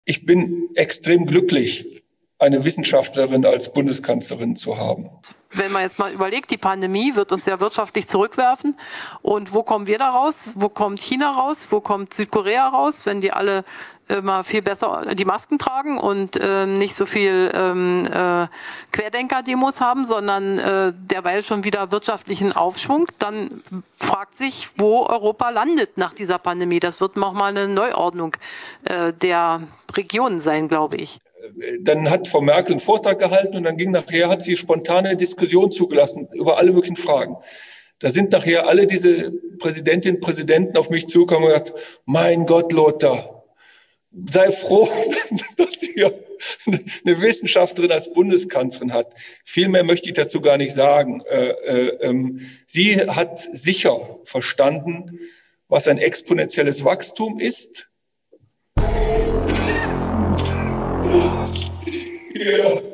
Ich bin extrem glücklich, eine Wissenschaftlerin als Bundeskanzlerin zu haben. Wenn man jetzt mal überlegt, die Pandemie wird uns ja wirtschaftlich zurückwerfen. Und wo kommen wir da raus? Wo kommt China raus? Wo kommt Südkorea raus? Wenn die alle immer viel besser die Masken tragen und nicht so viel Querdenker-Demos haben, sondern derweil schon wieder wirtschaftlichen Aufschwung, dann fragt sich, wo Europa landet nach dieser Pandemie. Das wird nochmal eine Neuordnung der Regionen sein, glaube ich. Dann hat Frau Merkel einen Vortrag gehalten und dann hat sie spontane Diskussion zugelassen über alle möglichen Fragen. Da sind nachher alle diese Präsidentinnen und Präsidenten auf mich zugekommen und gesagt, mein Gott, Lothar, sei froh, dass sie eine Wissenschaftlerin als Bundeskanzlerin hat. Viel mehr möchte ich dazu gar nicht sagen. Sie hat sicher verstanden, was ein exponentielles Wachstum ist. Ja.